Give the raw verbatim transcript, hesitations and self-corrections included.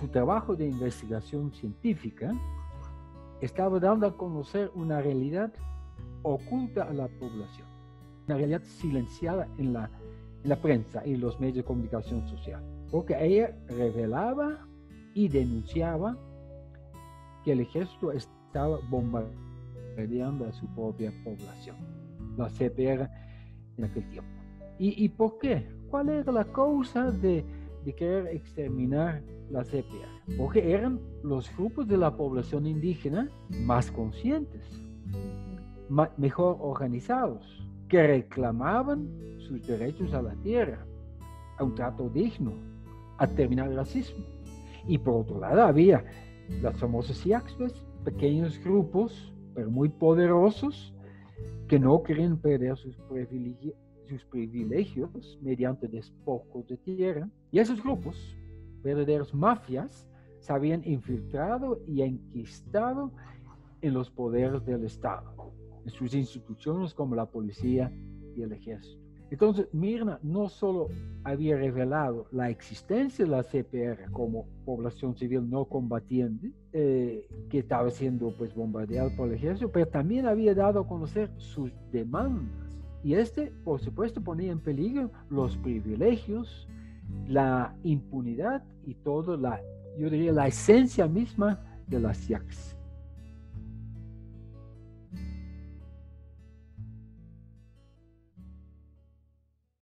trabajo de investigación científica estaba dando a conocer una realidad oculta a la población, una realidad silenciada en la, en la prensa y los medios de comunicación social, porque ella revelaba y denunciaba que el ejército estaba bombardeando a su propia población, la C P R en aquel tiempo. ¿Y, y por qué? ¿Cuál era la causa de, de querer exterminar la C P R? Porque eran los grupos de la población indígena más conscientes, más, mejor organizados, que reclamaban sus derechos a la tierra, a un trato digno, a terminar el racismo. Y por otro lado había las famosas I A C S, pequeños grupos, pero muy poderosos, que no querían perder sus privilegios, sus privilegios mediante despojos de tierra. Y esos grupos, verdaderos mafias, se habían infiltrado y enquistado en los poderes del Estado, en sus instituciones como la policía y el ejército. Entonces, Mirna no solo había revelado la existencia de la C P R como población civil no combatiente, eh, que estaba siendo pues bombardeada por el ejército, pero también había dado a conocer sus demandas. Y este, por supuesto, ponía en peligro los privilegios, la impunidad y todo, la, yo diría, la esencia misma de las I A C S.